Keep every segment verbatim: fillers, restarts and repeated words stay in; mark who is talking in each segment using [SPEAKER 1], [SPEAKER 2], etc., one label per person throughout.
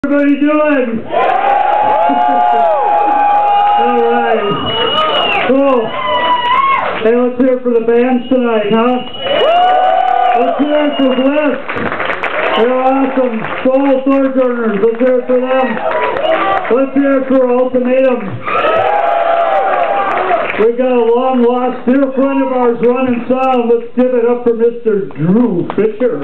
[SPEAKER 1] Everybody doing? All right. Cool. Hey, let's hear it for the bands tonight, huh? Let's hear it for Bliss. They're awesome. Soul Sojourners. Let's hear it for them. Let's hear it for Ultimatum. We've got a long lost dear friend of ours running sound. Let's give it up for Mister Drew Fisher.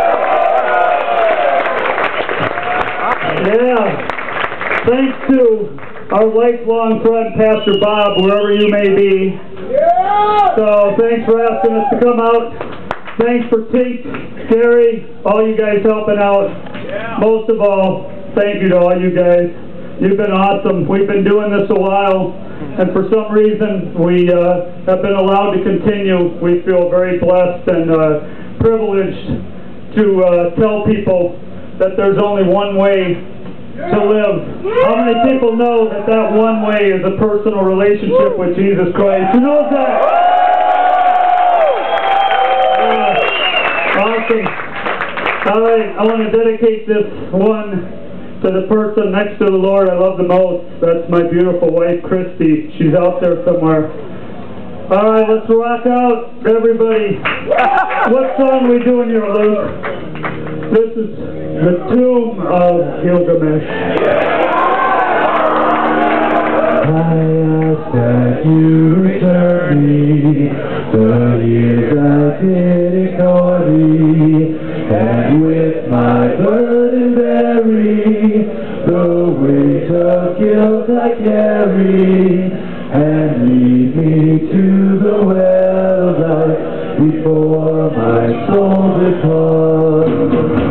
[SPEAKER 1] Yeah. Thanks to our lifelong friend, Pastor Bob, wherever you may be. Yeah. So thanks for asking us to come out. Thanks for Tink, Gary, all you guys helping out. Yeah. Most of all, thank you to all you guys. You've been awesome. We've been doing this a while, and for some reason we uh, have been allowed to continue. We feel very blessed and uh, privileged to uh, tell people that there's only one way to live. How many people know that that one way is a personal relationship with Jesus Christ? Who knows that? Yeah. Awesome. All right, I want to dedicate this one to the person next to the Lord I love the most. That's my beautiful wife, Christy. She's out there somewhere. All right, let's rock out, everybody. What song are we doing here, Luke? This is the Tomb of Gilgamesh. I ask that you return me the years I did ignore thee, and with my burden bury the weight of guilt I carry, and lead me to the well of life before my soul departs.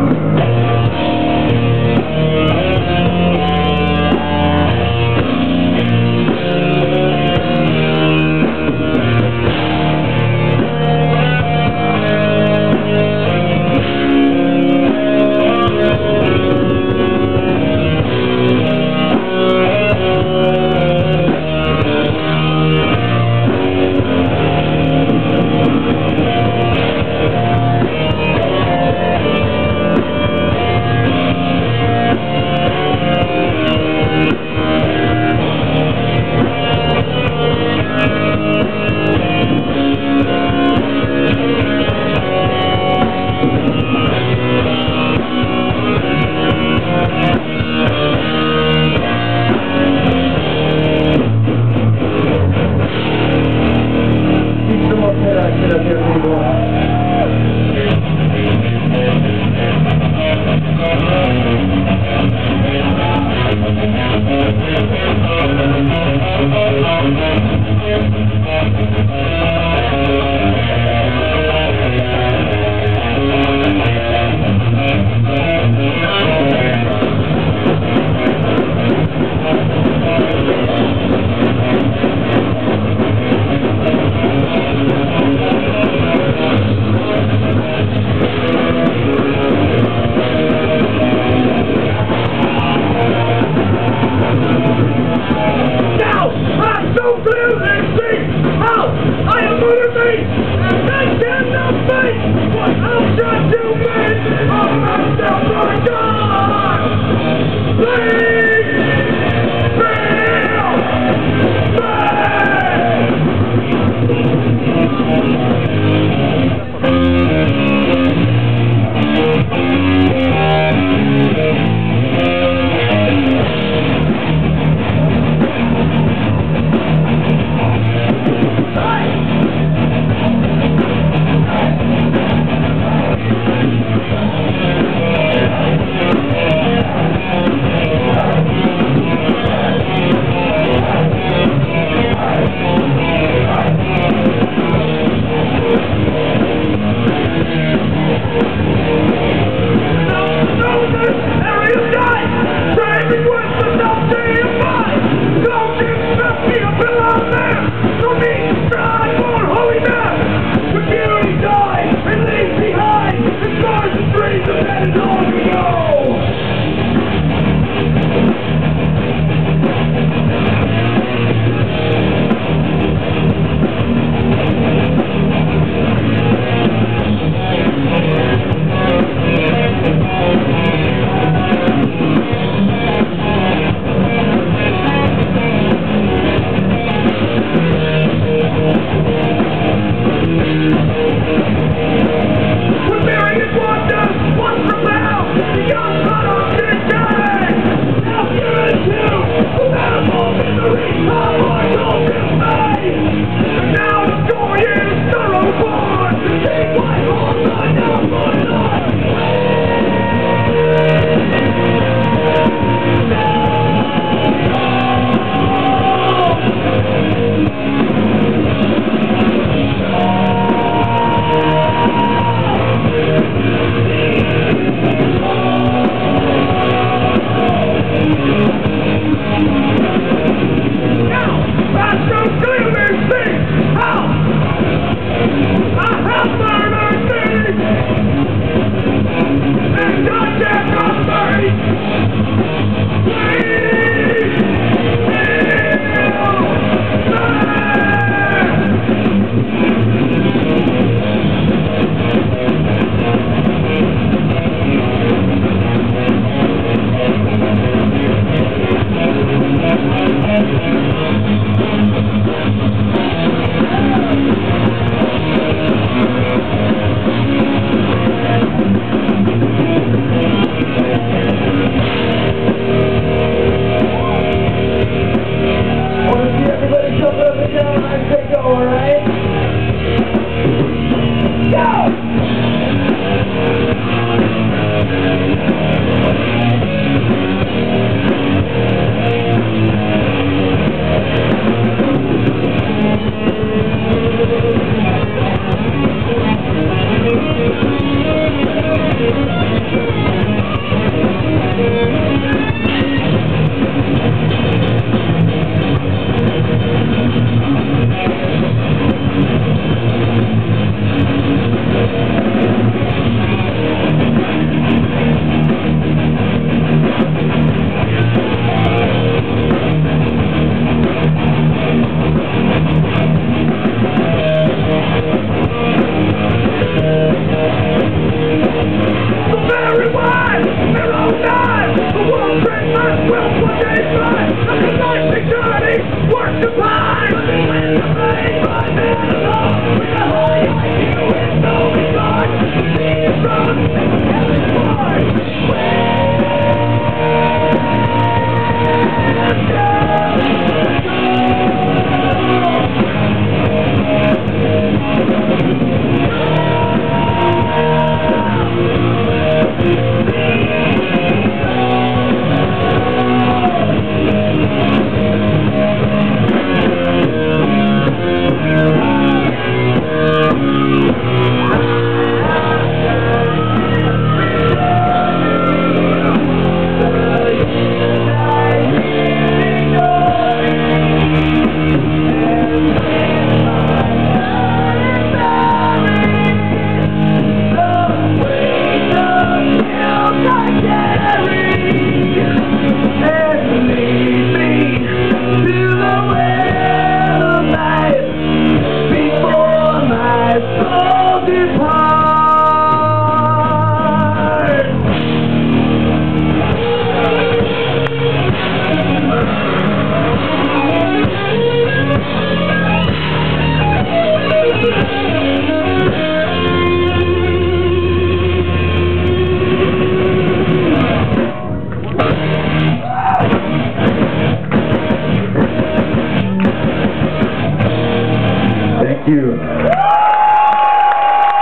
[SPEAKER 1] you.